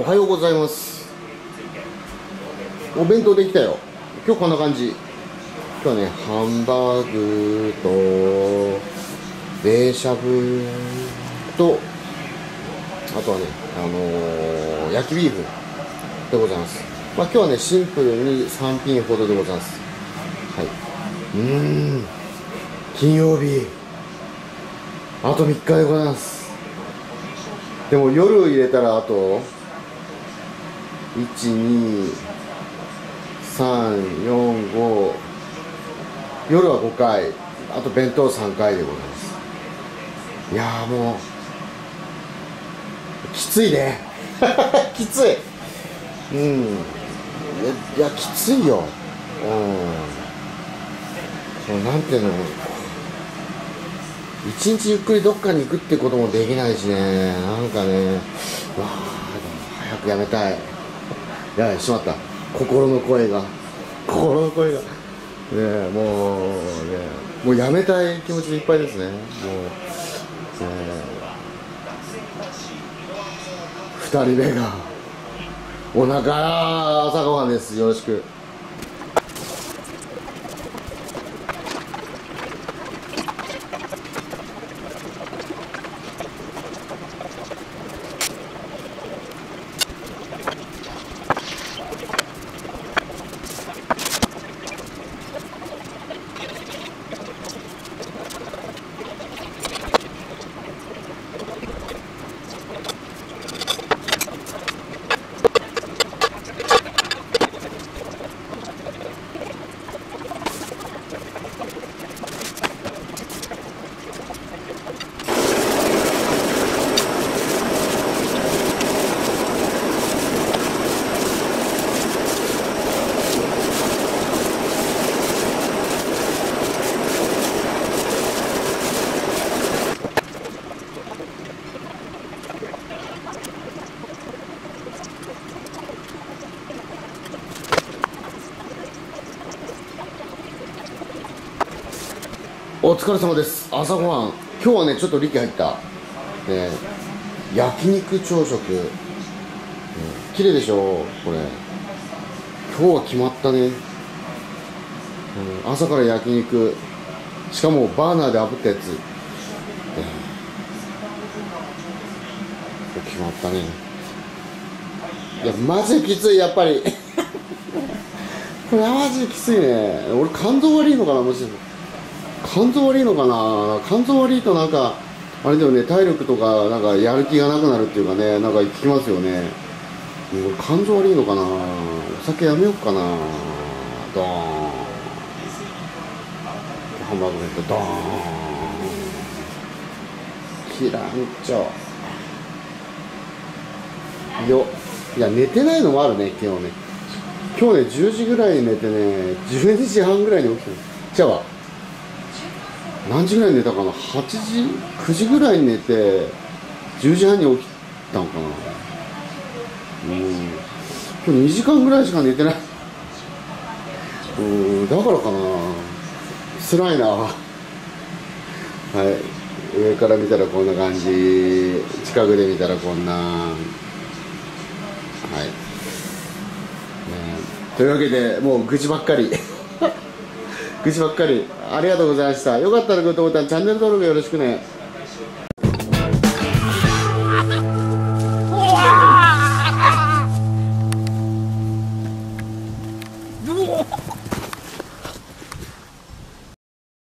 はようございます。お弁当できたよ。今日こんな感じ。今日はね、ハンバーグと冷しゃぶと、あとはね、焼きビーフでございます。まあ今日はね、シンプルに3品ほどでございます。はい。金曜日あと3日でございます。でも夜入れたらあと12345、夜は5回、あと弁当3回でございます。いやーもうきついねきつい。いやきついよ。なんていうの、一日ゆっくりどっかに行くってこともできないしね、なんかね、わあ早くやめたい。やばい、しまった。心の声がねえ、もうやめたい気持ちでいっぱいですね。もう、2人目がお腹朝ごはんです。よろしく。お疲れ様です。朝ごはん、今日はねちょっと力入った、焼肉朝食、綺麗でしょこれ。今日は決まったね、朝から焼肉、しかもバーナーで炙ったやつ、決まったね。いやマジきつい、やっぱりこれマジきついね。俺肝臓悪いのかな、もし肝臓悪いのかな。肝臓悪いとなんかあれだよね、体力とかなんかやる気がなくなるっていうかね、なんか聞きますよね。俺肝臓悪いのかな。お酒やめようかな。ドーン、ハンバーグ弁当ドーン、キランチョよ。いや寝てないのもあるね。今日ね10時ぐらいに寝てね、12時半ぐらいに起きてる。じゃあ何時ぐらいに寝たかな。8時9時ぐらいに寝て10時半に起きたのかな。今日2時間ぐらいしか寝てない。だからかな。辛いな。はい、上から見たらこんな感じ、近くで見たらこんな。はい、というわけでもう愚痴ばっかり愚痴ばっかり。ありがとうございました。よかったらグッドボタン、チャンネル登録よろしくね。